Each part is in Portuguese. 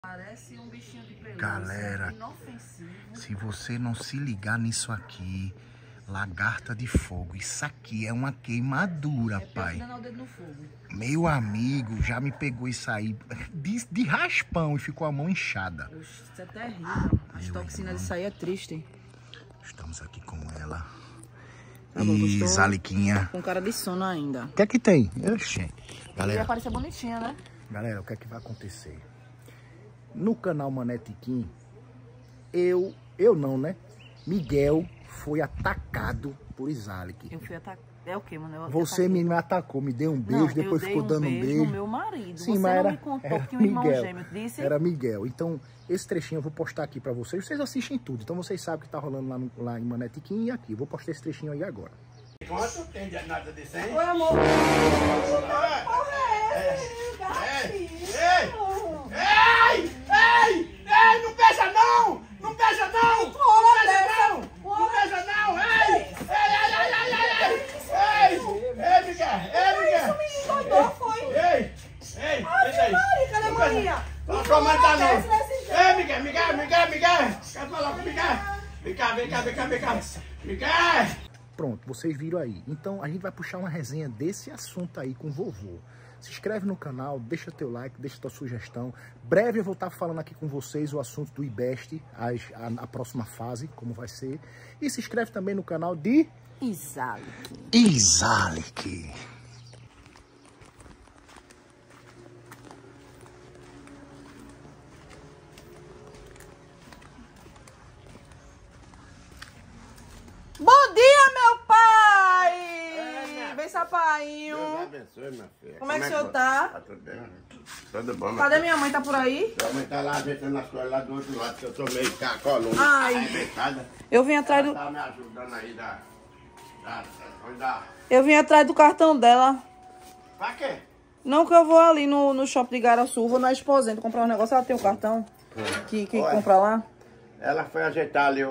Parece um bichinho de pelúcia. Galera, inofensivo. Se você não se ligar nisso aqui, lagarta de fogo, isso aqui é uma queimadura, pai. Dando o dedo no fogo. Meu amigo já me pegou isso aí de raspão e ficou a mão inchada. Oxe, isso é terrível. As toxinas disso aí é triste. Estamos aqui com ela. Tá bom, E Zaliquinha. Com cara de sono ainda. O que é que tem? Oxê. Ia Galera, parecer bonitinha, né? o que é que vai acontecer? No canal Mané Tiquim, eu não, né? Miguel foi atacado por Zalik. Eu fui atacado. É o quê, mano? Você me atacou, me deu um beijo, não, depois ficou dando um beijo. No meu marido. Sim, você mas não me contou que um irmão gêmeo disse? Era Miguel. Então, esse trechinho eu vou postar aqui pra vocês. Vocês assistem tudo. Então, vocês sabem o que tá rolando lá em Mané Tiquim e aqui. Eu vou postar esse trechinho aí agora. Quanto? Tem nota de 100? Oi, amor. Ei, não beija não! Não beija não! Não beija não! Não beija não! Ei, Miguel! Isso me engordou, foi. Ei, Maria, cadê a Maria? Não comanda não! Ei, Miguel! Quer falar com Miguel? Vem cá! Miguel! Pronto, vocês viram aí. Então, a gente vai puxar uma resenha desse assunto aí com o vovô. Se inscreve no canal, deixa teu like, deixa tua sugestão. Breve eu vou estar falando aqui com vocês o assunto do IBEST, a próxima fase, como vai ser. E se inscreve também no canal de... Zalik. Bom dia, meu pai! Vem, sapainho. Deus abençoe, minha filha. Como é que o senhor tá? Tá tudo bem. Tudo bom, Cadê minha mãe? Tá por aí? Sua mãe tá lá ajeitando as coisas lá do outro lado, que eu tô meio com a coluna Ai. arrebentada. Eu vim atrás do... Tá me ajudando aí da... Eu vim atrás do cartão dela. Pra quê? Não, que eu vou ali no shopping de Garaçu, vou na Exposento comprar um negócio. Ela tem o cartão que Olha. compra lá. Ela foi ajeitar ali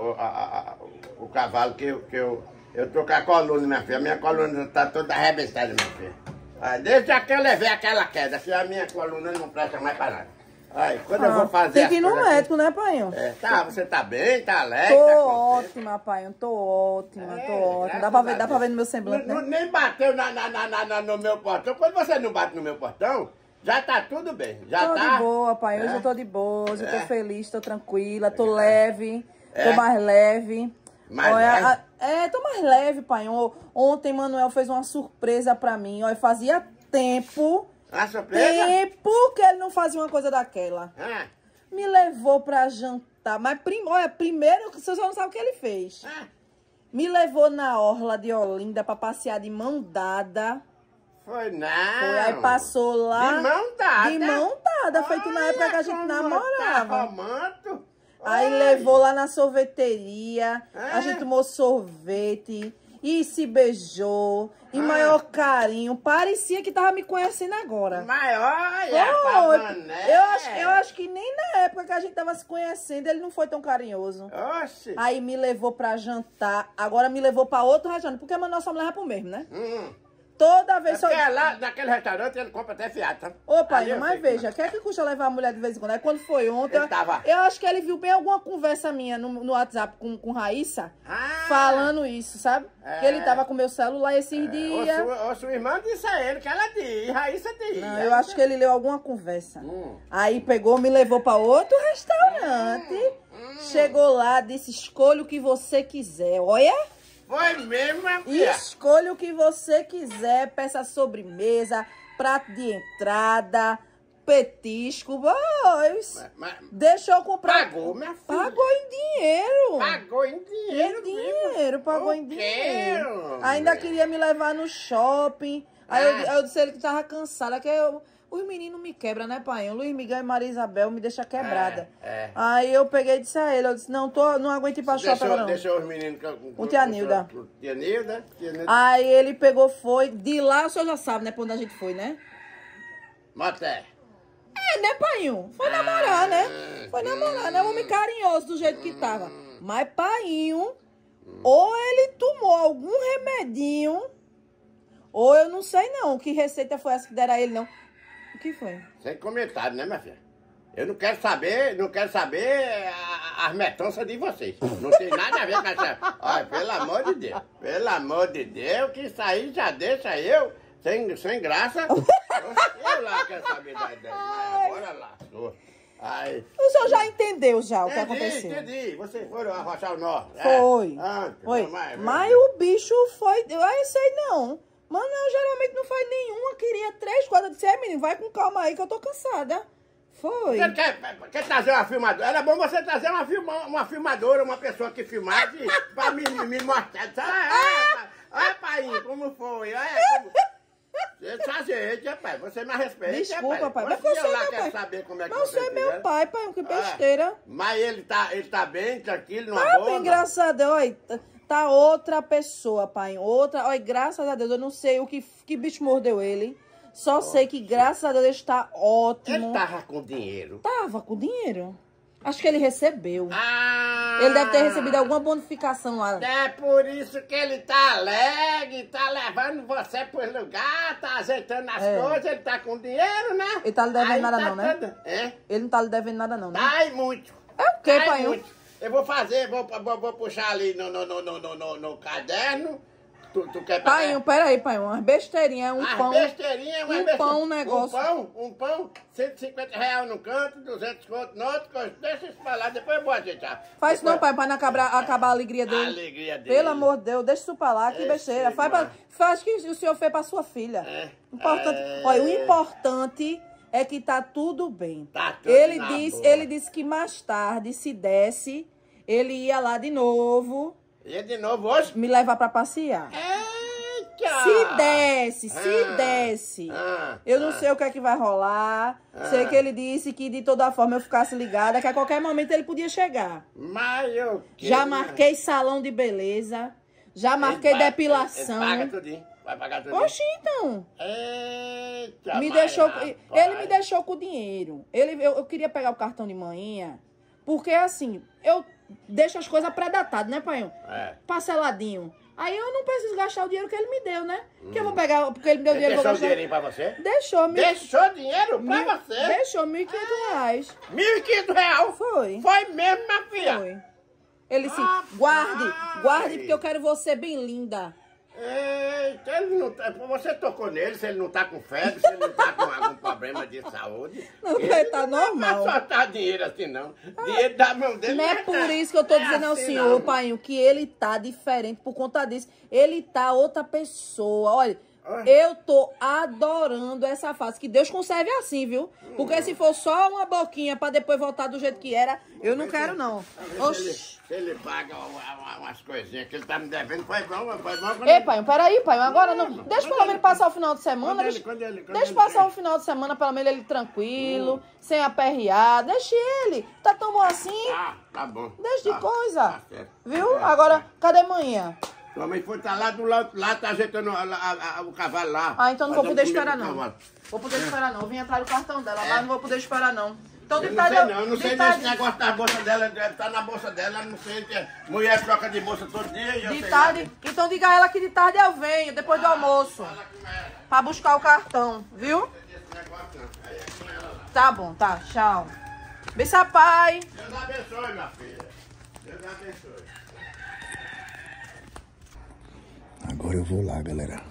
o cavalo que eu tô com a coluna, minha filha. A minha coluna tá toda arrebentada, minha filha. Desde que eu levei aquela queda, a minha coluna não presta mais pra nada. Aí, quando eu vou fazer Tem que ir as no coisas médico, né, painho? É, tá, você tá bem, tá alegre? Tô tá contente? ótima, painho. Tô ótima. Graças Dá pra a Deus. ver no meu semblante, né? Nem bateu no meu portão. Quando você não bate no meu portão, já tá tudo bem. Já Tô tá. de boa, pai. Hoje É. eu tô de boa, hoje eu tô É. feliz, tô tranquila, tô leve, É. tô mais leve. Mais Olha, leve? tô mais leve, pai. Ontem, Manuel fez uma surpresa pra mim. Olha, fazia tempo A surpresa? que ele não fazia uma coisa daquela. Ah, Me levou pra jantar. Mas, olha, primeiro, você só não sabe o que ele fez. ah, Me levou na orla de Olinda pra passear de mão dada. foi não. Foi, aí passou lá. De mão dada? De mão dada, feito na época que a gente namorava. Tá romântico. Aí Oi. levou lá na sorveteria, É? a gente tomou sorvete e se beijou, em maior carinho. Parecia que tava me conhecendo agora. Mas olha, Foi. Pavané. Eu acho que nem na época que a gente tava se conhecendo, ele não foi tão carinhoso. Oxe. Aí me levou pra jantar, agora me levou pra outro restaurante, porque a nossa mulher é pro mesmo, né? Toda vez... Porque lá naquele restaurante ele compra até fiado, tá? Ô, pai, Ali eu mas sei veja, quer que custa levar a mulher de vez em quando? Aí quando foi ontem, Ele tava- eu acho que ele viu bem alguma conversa minha no WhatsApp com Raíssa, Ah. falando isso, sabe? É. Que ele tava com meu celular esses dias. Ô, sua irmã disse a ele que ela diz, Raíssa diz. Não, eu acho que ele leu alguma conversa. Aí pegou, me levou pra outro restaurante. Chegou lá, disse, escolha o que você quiser. Olha... Foi mesmo, minha filha? Escolha o que você quiser, peça sobremesa, prato de entrada, petisco, boys. Mas Deixa eu comprar. pagou, minha filha. Pagou em dinheiro. Pagou em dinheiro, Em dinheiro, pagou em Eu dinheiro. quero, Ainda mulher. queria me levar no shopping. Aí eu disse a ele que tava cansada, que os meninos me quebram, né, pai? O Luiz Miguel e Maria Isabel me deixam quebrada. É. Aí eu peguei e disse a ele, eu disse, não aguento ir pra shopping agora não. Deixou os meninos Com tia Nilda. Tia Nilda. Aí ele pegou, foi. De lá o senhor já sabe, né? Pra onde a gente foi, né? Moté. É, né, painho? Foi namorar, né? Foi namorar, né? Um homem carinhoso do jeito que tava. Mas painho, ou ele tomou algum remedinho, ou eu não sei não. Que receita foi essa que deram a ele, não. O que foi? Sem comentário, né, minha filha? Eu não quero saber as metonças de vocês. Não tem nada a ver com essa... Olha, pelo amor de Deus, que isso aí já deixa eu sem graça. Eu lá quero saber da ideia, mas agora lascou. Aí. O senhor já entendeu já o que aconteceu? Entendi. Vocês foram arrochar o nó. Foi. Foi. Mas o bicho foi... Eu sei não. Mas não, geralmente não foi nenhuma. Queria 3, 4. Eu disse, menino, vai com calma aí que eu tô cansada. Foi. Você quer trazer uma filmadora? Era bom você trazer uma filmadora, uma pessoa que filmasse pra me mostrar. Olha, pai, como foi. Pai, você me respeita. Desculpa, pai. Mas você lá quer saber como é que você é meu pai, que besteira. Mas ele tá bem, tranquilo, numa boa? Tá bem, graças a Deus. Olha, tá outra pessoa, pai. Olha, graças a Deus. Eu não sei o que bicho mordeu ele. Só sei que, graças a Deus, ele está ótimo. Ele tava com dinheiro? Tava com dinheiro. Acho que ele recebeu. Ele deve ter recebido alguma bonificação lá. É por isso que ele tá alegre, tá levando você pro lugar, tá ajeitando as coisas, ele tá com dinheiro, né? Ele tá lhe devendo nada não, né? Ele não tá lhe devendo nada não, né? Ai, muito. É o quê, pai? Eu vou fazer, vou puxar ali no caderno. Tu quer painho, peraí, painho, umas besteirinhas, pão. Um negócio. Um pão, 150 reais no canto, 200 conto no outro, deixa isso pra lá, depois eu vou ajeitar. Faz isso não, pai, pra não acabar a alegria dele. A alegria dele. Pelo amor de Deus, deixa isso pra lá, que besteira. Faz o que o senhor fez pra sua filha. Olha, o importante é que tá tudo bem. Tá tudo ele disse que mais tarde, se desse, ele ia lá de novo. Ia de novo hoje? Me levar pra passear. Eita! Se desse. Eu não sei o que é que vai rolar. Sei que ele disse que de toda forma eu ficasse ligada, que a qualquer momento ele podia chegar. Mas eu já marquei salão de beleza. Já marquei depilação. Ele paga tudinho. Vai pagar tudinho. Oxi, então. Eita, ele me deixou com o dinheiro. Eu queria pegar o cartão de manhã, porque assim, eu deixo as coisas pré-datadas, né, pai? Parceladinho. Aí eu não preciso gastar o dinheiro que ele me deu, né? Que eu vou pegar, porque ele me deu dinheiro. Deixou o dinheirinho pra você? Deixou. Deixou dinheiro pra você? Deixou R$ 1.500. R$ 1.500? Foi. Foi mesmo, minha filha? Foi. Ele disse, guarde, porque eu quero você bem linda. Eita, ele não tá, você tocou nele, se ele não tá com febre, se ele não tá com algum problema de saúde. Não, ele tá normal. Não vai soltar dinheiro assim, não. Dinheiro da mão dele. Não é por isso que eu tô dizendo ao senhor, pai, que ele tá diferente por conta disso. Ele tá outra pessoa. Olha, eu tô adorando essa fase. Que Deus conserve assim, viu? Porque se for só uma boquinha pra depois voltar do jeito que era, eu não quero, não. Se ele paga umas coisinhas que ele tá me devendo, foi bom. Ei, pai, peraí, pai, agora não. Deixa pelo menos passar o final de semana. Deixa passar o final de semana, pelo menos ele tranquilo, sem aperrear. Deixa ele. Tá tão bom assim? Tá bom. Deixa de coisa. Viu? Agora, cadê manhã? Sua mãe foi estar lá do lado, tá ajeitando o cavalo lá. Então não vou poder esperar, não. Vou poder esperar, não. Eu vim atrás do cartão dela, mas não vou poder esperar, não. Então, eu não sei desse negócio da bolsa dela, deve estar na bolsa dela, não sei. Mulher troca de bolsa todo dia e eu sei. De tarde, então diga a ela que de tarde eu venho, depois do almoço. Pra buscar o cartão, viu? Tá bom, tá, tchau. Beijo, pai. Deus abençoe, minha filha. Deus abençoe. Agora eu vou lá, galera.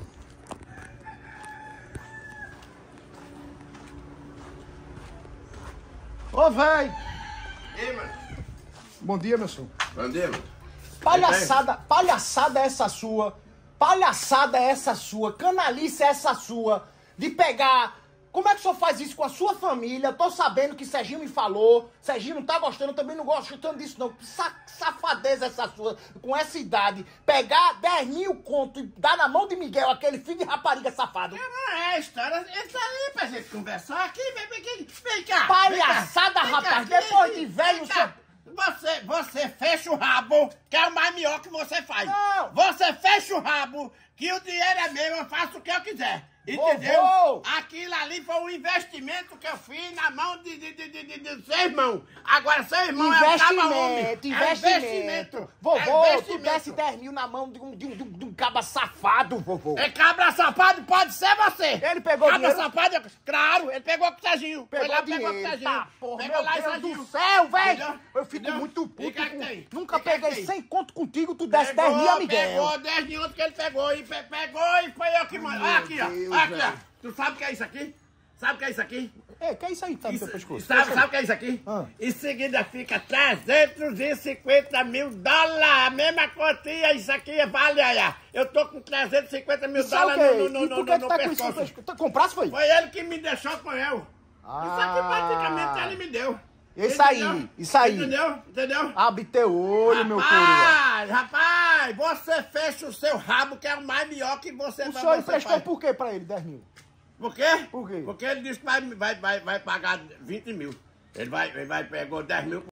Ô, véi! Ei, mano. Bom dia, meu senhor. Bom dia, mano. Palhaçada é essa sua. Palhaçada é essa sua. Canalice é essa sua. De pegar... Como é que o senhor faz isso com a sua família? Tô sabendo que Serginho me falou. Serginho não tá gostando, eu também não gosto tanto disso, não. Safadeza essa sua, com essa idade. Pegar 10 mil conto e dar na mão de Miguel, aquele filho de rapariga safado. É história, isso aí pra gente conversar aqui, vem cá. Palhaçada, rapaz, depois de velho, senhor... Você fecha o rabo, que é o mais melhor que você faz. Não. Você fecha o rabo, que o dinheiro é meu, eu faço o que eu quiser. Entendeu? Vovô! Aquilo ali foi um investimento que eu fiz na mão de seu irmão. Agora, seu irmão é um caba homem. Investimento. Vovô, tu desse 10 mil na mão de um caba safado, vovô. É cabra safado, pode ser você. Ele pegou cabra dinheiro? safado, claro, ele pegou com o Serginho. Pegou Foi lá, dinheiro. pegou com o Serginho. Tá, porra, Pegou lá meu e Deus Serginho. do céu, velho. Entendeu? Eu fico Entendeu? muito E puto. que é que tem? Nunca E que é que peguei tem? 100 conto contigo, tu desse 10 mil a Miguel. Pegou 10 de outro que ele pegou. E pegou e foi eu que mandei. Olha aqui, ó. Deus, Olha aqui, velho. ó. Tu sabe o que é isso aqui? Sabe o que é isso aqui? É, que é isso aí que tá no teu pescoço? Sabe o que é isso aqui? Ah. Em seguida fica 350 mil dólares. A mesma quantia, isso aqui vale aí. Eu tô com 350 mil Isso é o dólares quê? no E por que tu tá com isso no pescoço. pescoço? Tu comprasse, foi? Foi ele que me deixou com eu. Isso aqui praticamente ele me deu. Isso aí, Entendeu? isso aí. Entendeu? Entendeu? Abre teu olho, meu coroa. Rapaz, você fecha o seu rabo, que é o mais melhor que você O vai senhor você emprestou faz. por quê pra ele, 10 mil? Por quê? Por quê? Porque ele disse que vai pagar 20 mil. Ele pegou 10 mil.